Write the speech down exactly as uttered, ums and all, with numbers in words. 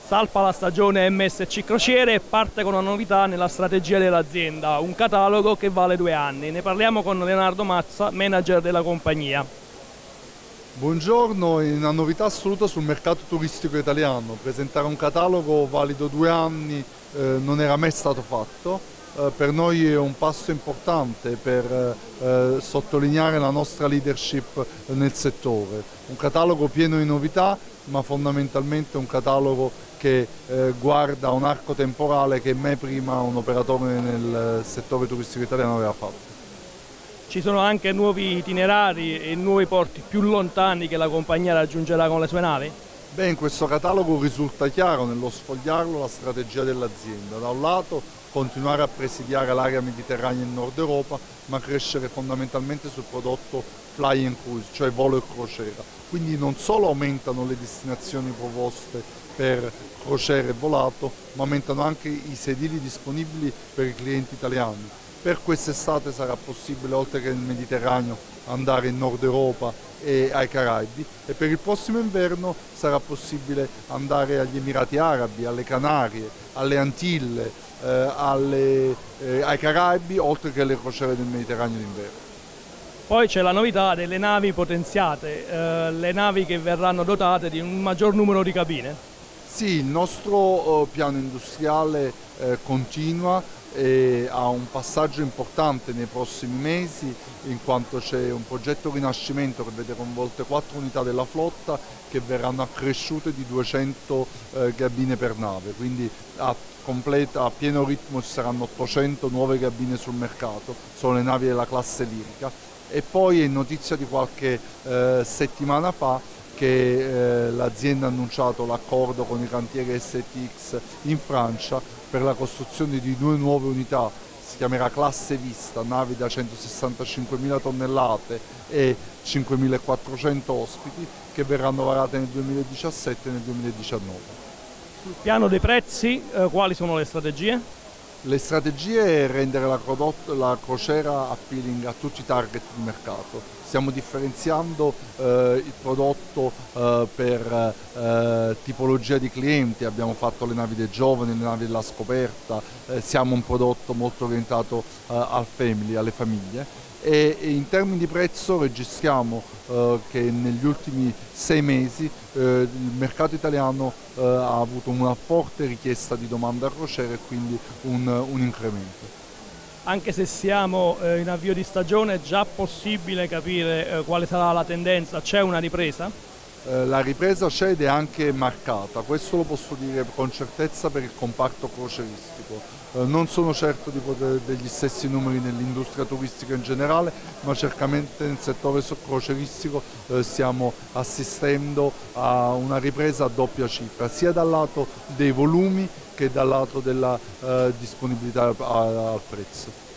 Salpa la stagione M S C Crociere e parte con una novità nella strategia dell'azienda, un catalogo che vale due anni. Ne parliamo con Leonardo Mazza, manager della compagnia. Buongiorno, è una novità assoluta sul mercato turistico italiano. Presentare un catalogo valido due anni eh, non era mai stato fatto. Eh, per noi è un passo importante per eh, sottolineare la nostra leadership nel settore. Un catalogo pieno di novità, ma fondamentalmente un catalogo che eh, guarda a un arco temporale che mai prima un operatore nel settore turistico italiano aveva fatto. Ci sono anche nuovi itinerari e nuovi porti più lontani che la compagnia raggiungerà con le sue navi? Beh, in questo catalogo risulta chiaro nello sfogliarlo la strategia dell'azienda. Da un lato continuare a presidiare l'area mediterranea in Nord Europa, ma crescere fondamentalmente sul prodotto fly and cruise, cioè volo e crociera. Quindi non solo aumentano le destinazioni proposte per crociere e volato, ma aumentano anche i sedili disponibili per i clienti italiani. Per quest'estate sarà possibile, oltre che nel Mediterraneo, andare in Nord Europa e ai Caraibi, e per il prossimo inverno sarà possibile andare agli Emirati Arabi, alle Canarie, alle Antille, eh, alle, eh, ai Caraibi, oltre che alle crociere del Mediterraneo d'inverno. Poi c'è la novità delle navi potenziate, eh, le navi che verranno dotate di un maggior numero di cabine. Sì, il nostro eh, piano industriale eh, continua e ha un passaggio importante nei prossimi mesi, in quanto c'è un progetto Rinascimento che vede coinvolte quattro unità della flotta che verranno accresciute di duecento eh, cabine per nave, quindi a, completa, a pieno ritmo ci saranno ottocento nuove cabine sul mercato, sono le navi della classe lirica. E poi è notizia di qualche eh, settimana fa che eh, l'azienda ha annunciato l'accordo con i cantieri S T X in Francia per la costruzione di due nuove unità, si chiamerà classe Vista, navi da centosessantacinquemila tonnellate e cinquemilaquattrocento ospiti, che verranno varate nel duemiladiciassette e nel duemiladiciannove. Sul piano dei prezzi, eh, quali sono le strategie? Le strategie è rendere la, la crociera appealing a tutti i target di mercato. Stiamo differenziando eh, il prodotto eh, per eh, tipologia di clienti, abbiamo fatto le navi dei giovani, le navi della scoperta, eh, siamo un prodotto molto orientato eh, al family, alle famiglie. E in termini di prezzo registriamo eh, che negli ultimi sei mesi eh, il mercato italiano eh, ha avuto una forte richiesta di domanda a crociere e quindi un, un incremento. Anche se siamo eh, in avvio di stagione, è già possibile capire eh, quale sarà la tendenza? C'è una ripresa? Eh, la ripresa c'è ed è anche marcata, questo lo posso dire con certezza per il comparto croceristico. Eh, non sono certo di poter degli stessi numeri nell'industria turistica in generale, ma certamente nel settore croceristico eh, stiamo assistendo a una ripresa a doppia cifra, sia dal lato dei volumi che dal lato della eh, disponibilità al prezzo.